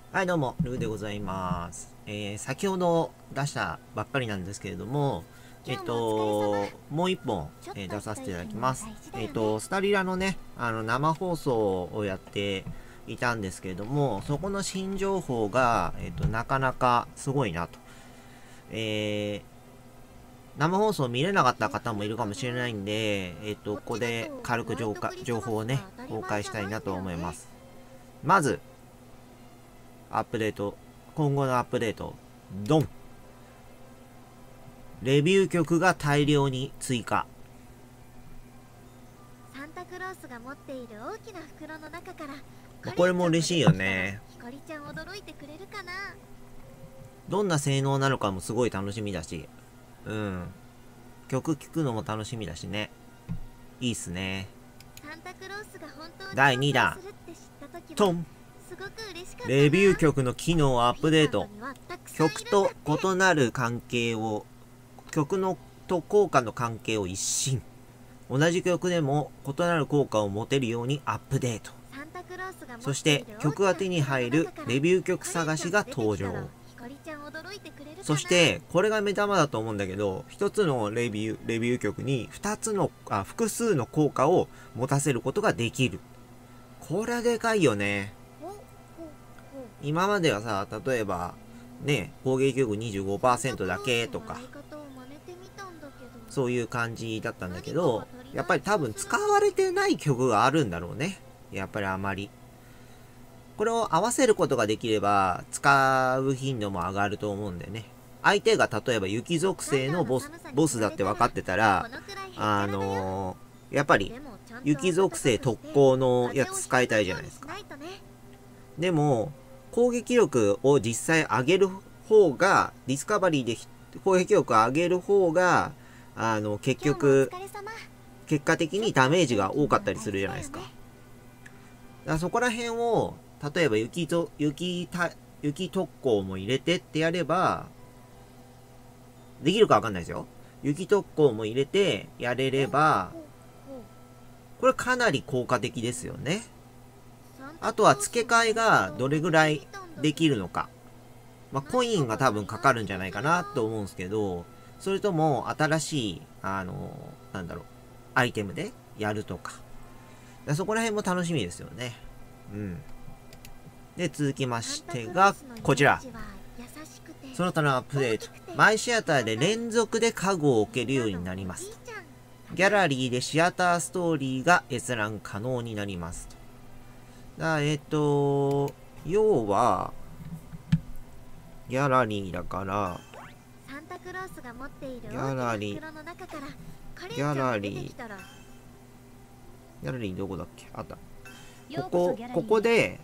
はい、どうも、ルーでございます。先ほど出したばっかりなんですけれども、もう一本、出させていただきます。スタリラのね、生放送をやっていたんですけれども、そこの新情報が、なかなかすごいなと。生放送見れなかった方もいるかもしれないんで、ここで軽く情報をね、公開したいなと思います。まず、アップデート、今後のアップデート、ドン。レビュー曲が大量に追加。 サンタクロースが持っている大きな袋の中からこれも嬉しいよね。 ひかりちゃん驚いてくれるかな。 どんな性能なのかもすごい楽しみだし、曲聴くのも楽しみだしね。いいっすね。 サンタクロースが本当に第2弾、トン。レビュー曲の機能をアップデート。曲と異なる関係を、曲のと効果の関係を一新。同じ曲でも異なる効果を持てるようにアップデート。そして曲が手に入るレビュー曲探しが登場。そしてこれが目玉だと思うんだけど、一つのレビュー曲に複数の効果を持たせることができる。これはでかいよね。今まではさ、例えばね、攻撃力 25% だけとかそういう感じだったんだけど、やっぱり多分使われてない曲があるんだろうね。やっぱりあまり。これを合わせることができれば、使う頻度も上がると思うんだよね。相手が例えば雪属性のボスだって分かってたら、やっぱり雪属性特攻のやつ使いたいじゃないですか。でも、攻撃力を実際上げる方が、ディスカバリーで攻撃力を上げる方が、結果的にダメージが多かったりするじゃないですか。だからそこら辺を、例えば雪特攻も入れてってやれば、できるかわかんないですよ。雪特攻も入れてやれれば、これかなり効果的ですよね。あとは付け替えがどれぐらいできるのか。コインが多分かかるんじゃないかなと思うんですけど、それとも新しい、アイテムでやるとか。そこら辺も楽しみですよね。で、続きましてが、こちら。その他のアップデート。マイシアターで連続で家具を置けるようになります。ギャラリーでシアターストーリーが閲覧可能になります。要は、ギャラリーだから、ギャラリーどこだっけ？あった。ここで、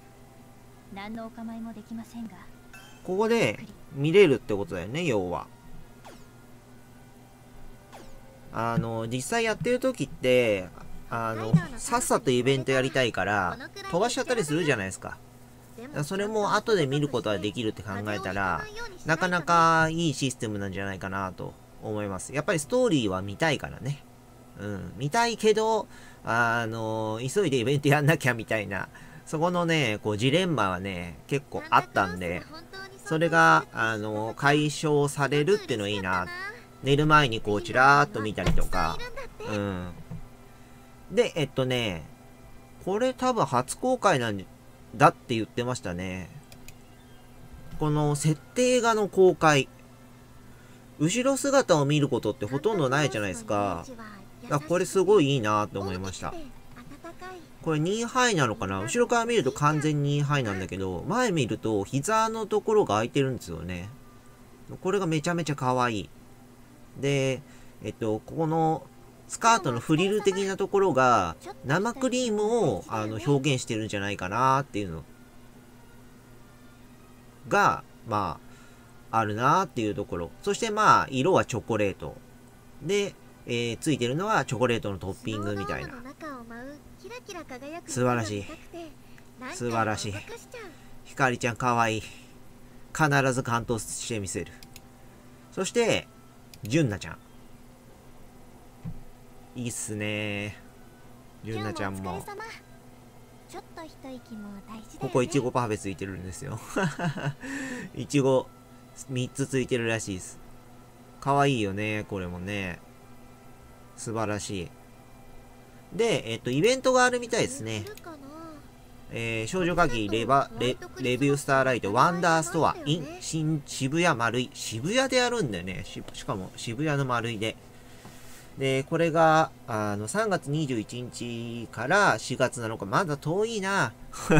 ここで見れるってことだよね、要は。実際やってる時って、さっさとイベントやりたいから、飛ばしちゃったりするじゃないですか。それも後で見ることができるって考えたら、なかなかいいシステムなんじゃないかなと思います。やっぱりストーリーは見たいからね。見たいけど、急いでイベントやんなきゃみたいな、そこのね、こうジレンマはね、結構あったんで、それが、解消されるっていうのいいな。寝る前にこうちらーっと見たりとか、で、これ多分初公開なんだって言ってましたね。この設定画の公開。後ろ姿を見ることってほとんどないじゃないですか。これすごいいいなと思いました。これ2ハイなのかな？後ろから見ると完全に2ハイなんだけど、前見ると膝のところが空いてるんですよね。これがめちゃめちゃ可愛い。で、ここのスカートのフリル的なところが生クリームを表現してるんじゃないかなっていうのが、あるなっていうところ。そして色はチョコレート。で、ついてるのはチョコレートのトッピングみたいな。素晴らしい。素晴らしい。ひかりちゃんかわいい。必ず完投してみせる。そして、じゅんなちゃん。いいっすね。じゅんなちゃんも。 ちょっと一息も大事だよね。 ここいちごパフェついてるんですよ。いちご3つついてるらしいです。かわいいよね、これもね。素晴らしい。で、イベントがあるみたいですね。少女鍵レビュースターライトワンダーストア in 新渋谷丸井。渋谷でやるんだよね。しかも渋谷の丸井で。で、これが、3月21日から4月7日。まだ遠いな。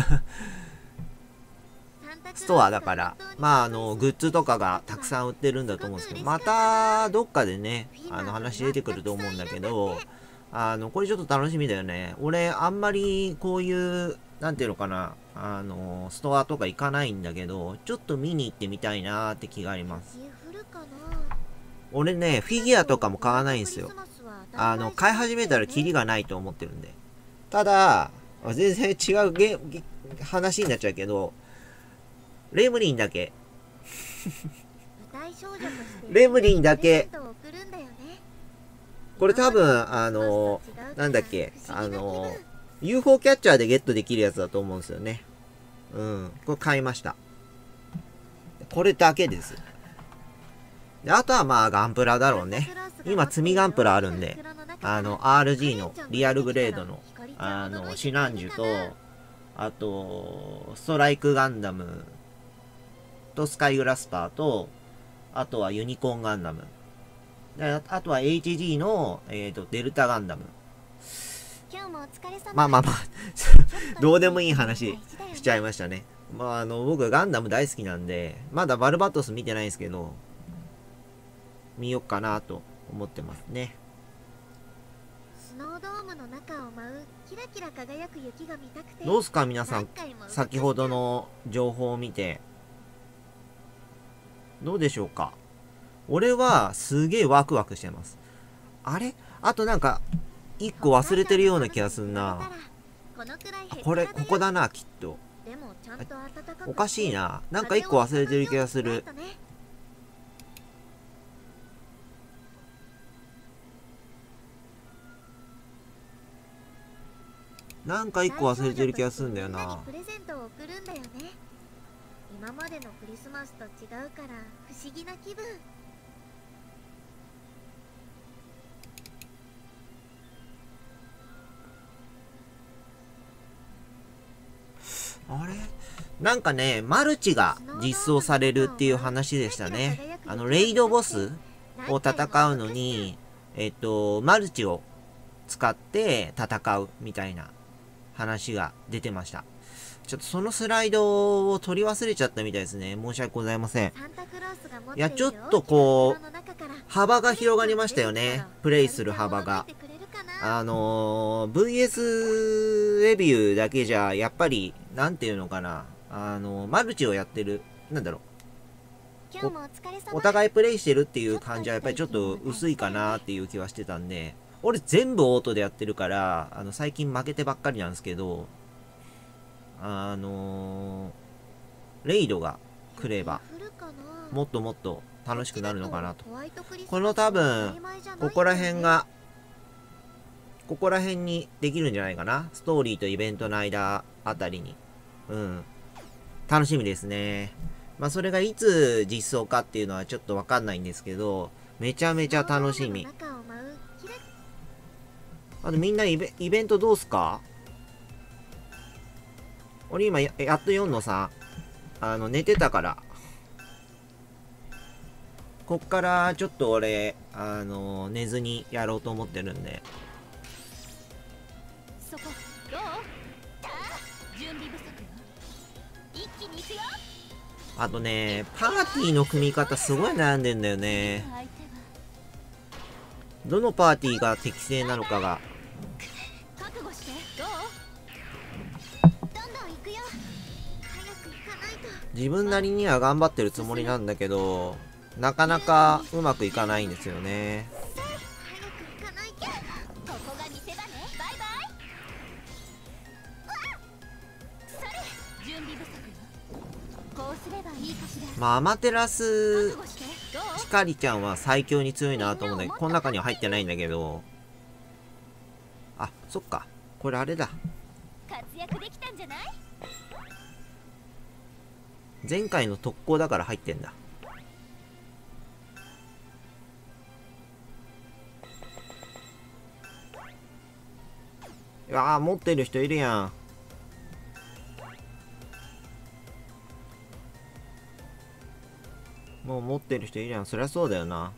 ストアだから。まあ、グッズとかがたくさん売ってるんだと思うんですけど、また、どっかでね、話出てくると思うんだけど、これちょっと楽しみだよね。俺、あんまりこういう、なんていうのかな、ストアとか行かないんだけど、ちょっと見に行ってみたいなーって気があります。俺ね、フィギュアとかも買わないんですよ。買い始めたらキリがないと思ってるんで。ただ、全然違う話になっちゃうけど、レムリンだけ。レムリンだけ。これ多分、なんだっけ、UFO キャッチャーでゲットできるやつだと思うんですよね。うん。これ買いました。これだけです。であとはまあガンプラだろうね。今積みガンプラあるんで、RG のリアルグレードの、シナンジュと、あと、ストライクガンダムとスカイグラスパーと、あとはユニコーンガンダム。あとは HG の、デルタガンダム。まあまあまあ、どうでもいい話しちゃいましたね。まあ僕ガンダム大好きなんで、まだバルバトス見てないんですけど、見よっかなと思ってますね。 スノードームの中を舞うキラキラ輝く雪が見たくて。 どうすか皆さん、先ほどの情報を見て。どうでしょうか。俺はすげえワクワクしてます。あれあとなんか、一個忘れてるような気がすんな。ここだな、きっと。おかしいな。なんか一個忘れてる気がする。なんか一個忘れてる気がするんだよな。 今までのクリスマスと違うから不思議な気分。 あれなんかね、マルチが実装されるっていう話でしたね。レイドボスを戦うのに、マルチを使って戦うみたいな話が出てました。ちょっとそのスライドを取り忘れちゃったみたいですね。申し訳ございません。いや、ちょっとこう、幅が広がりましたよね。プレイする幅が。VS レビューだけじゃ、やっぱり、なんていうのかな。マルチをやってる、なんだろう。お互いプレイしてるっていう感じは、やっぱりちょっと薄いかなっていう気はしてたんで、俺全部オートでやってるから、最近負けてばっかりなんですけど、レイドが来れば、もっともっと楽しくなるのかなと。この多分、ここら辺にできるんじゃないかな。ストーリーとイベントの間あたりに。うん。楽しみですね。まあそれがいつ実装かっていうのはちょっとわかんないんですけど、めちゃめちゃ楽しみ。あとみんなイベントどうすか？俺今やっと4の3。寝てたから。こっからちょっと俺、寝ずにやろうと思ってるんで。そこ、どう？準備不足よ。一気に行くよ。あとね、パーティーの組み方すごい悩んでんだよね。どのパーティーが適正なのかが。覚悟して、どう？自分なりには頑張ってるつもりなんだけど、なかなかうまくいかないんですよね。まあアマテラスひかりちゃんは最強に強いなと思うんだけど、この中には入ってないんだけど、あ、そっか、これあれだ。 躍できたんじゃない？ 前回の特攻だから入ってんだ。いやー、持ってる人いるやん。もう持ってる人いるやん。そりゃそうだよな。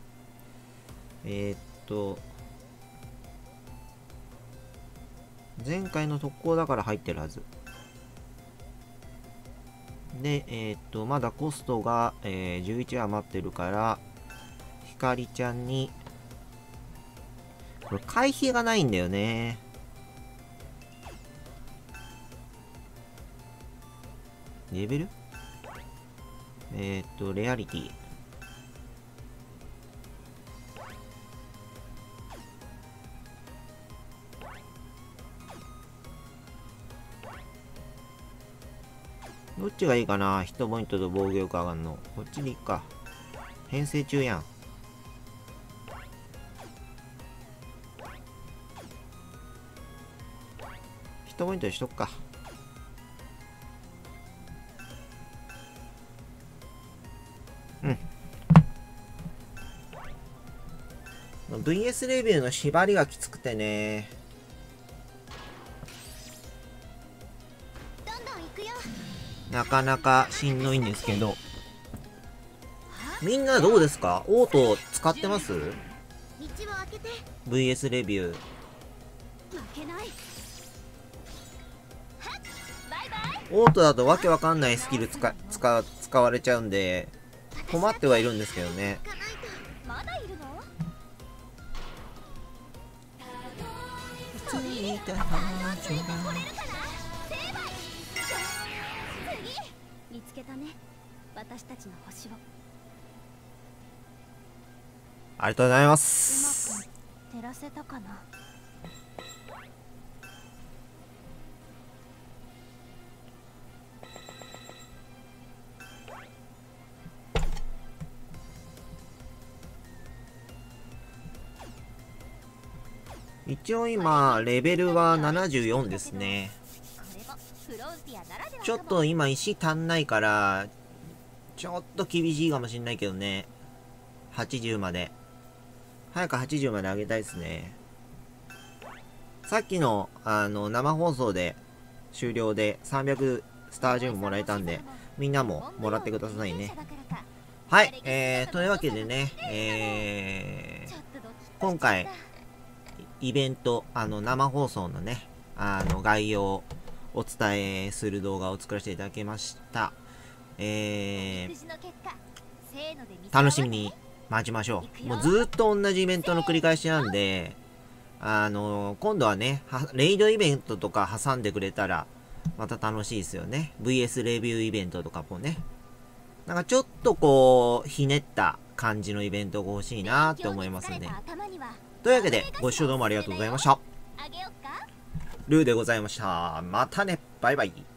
前回の特攻だから入ってるはず。で、まだコストが、11余ってるから、ひかりちゃんに、これ回避がないんだよね。レベル？レアリティ。どっちがいいかな。ヒットポイントと防御力上がんの。こっちでいっか。編成中やん。ヒットポイントにしとくか。うん。VS レビューの縛りがきつくてね。なかなかしんどいんですけど。みんなどうですか？オート使ってます？ VS レビュー。オートだとわけわかんないスキル使われちゃうんで困ってはいるんですけどね。 見つけたね、私たちの星を。 ありがとうございます。 うまく照らせたかな。 一応今レベルは74ですね。ちょっと今石足んないからちょっと厳しいかもしんないけどね。80まで早く80まで上げたいですね。さっきの生放送で終了で300スタージェムもらえたんで、みんなももらってくださいね。はい、というわけでね、今回イベント生放送のね概要をお伝えする動画を作らせていただきました。楽しみに待ちましょう。もうずーっと同じイベントの繰り返しなんで、今度はね、レイドイベントとか挟んでくれたら、また楽しいですよね。VS レビューイベントとかもね。なんかちょっとこう、ひねった感じのイベントが欲しいなって思いますね。というわけで、ご視聴どうもありがとうございました。ルーでございました。またね、バイバイ。